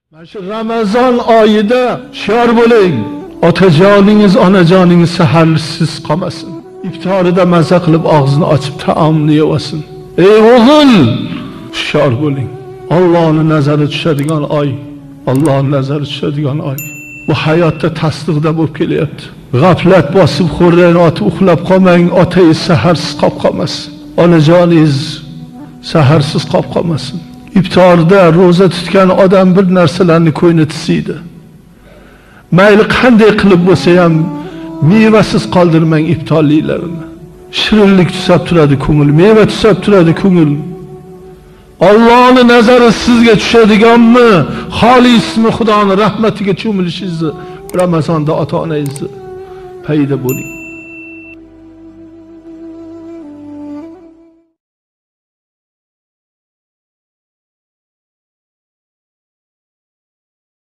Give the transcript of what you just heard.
Şu Ramazon oyida shior bo'ling. Otajoningiz, onajoningiz saharsiz qolmasin. İftorida maza qilib og'zini ochib taomni yesin. Ey o'g'il, shior bo'ling. Allohning nazari tushadigan oy. Allohning nazari tushadigan oy. Bu hayotda tasdiqda bo'lib kelyapti. G'aflat bosib xo'rdan otib uxlab qolmang, otangiz saharsiz qolib qolmasin. Onajoningiz saharsiz qolib qolmasin. İftorda roza tutgan odam bir narsalarni ko'ngli tisiydi. Mayli qanday qilib bo'lsa ham mevasiz qoldirmang iftorliklarini. Shirinlik tusab turadi ko'ngil, meva tusab turadi ko'ngil. Allohning nazari sizga tushadiganmi? Xolismi Xudoning rahmatiga cho'milishingizni Ramazonda ota-onangizni paydo bo'ling.